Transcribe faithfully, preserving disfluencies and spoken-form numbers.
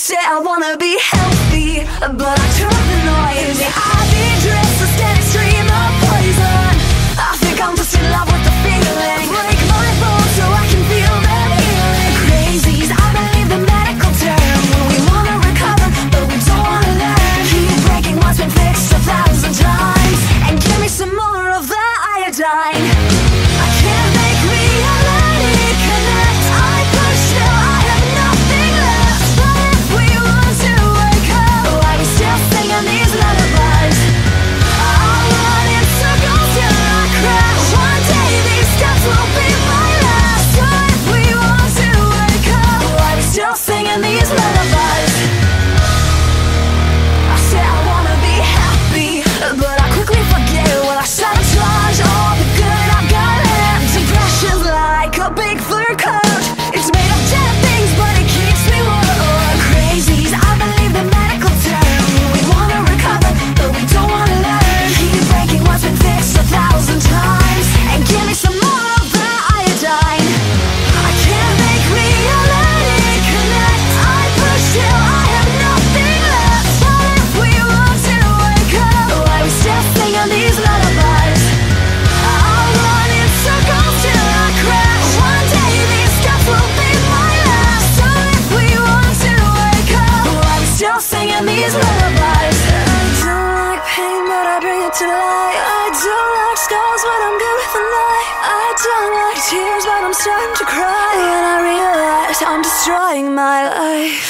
say I wanna be healthy, but I turn up the noise. I be dressed a steady stream of poison. I think I'm just in love with the feeling. Break my bones so I can feel them healing. Crazies, I believe the medical term. We wanna recover, but we don't wanna learn. Keep breaking what's been fixed a thousand times, and give me some more of the iodine. I can't make reality connect. I push till I have nothing left. But if we want to wake up, why we still singing these lullabies? I'll run in circles till I crash. One day these steps will be my last. So if we want to wake up, why we still singing these lullabies? I say I wanna be happy, but I quickly forget when I sabotage all the good I've got left. Depression's like a big fur coat. It's made of dead things, but it keeps me warm. Crazies, I believe the medical term. We wanna recover, but we don't wanna learn. Keep breaking what's been fixed a thousand times, and give me some more of the iodine. I can't make reality connect. I push till I have nothing left. But if we want to wake up, why we still singing these lullabies? I'll run in circles till I crash. One day these steps will be my last. So if we want to wake up, why we still singing these lullabies? I don't like pain, but I bring it to light. I don't like scars, but I'm good with the light. I don't like tears, but I'm starting to cry when I realize I'm destroying my life.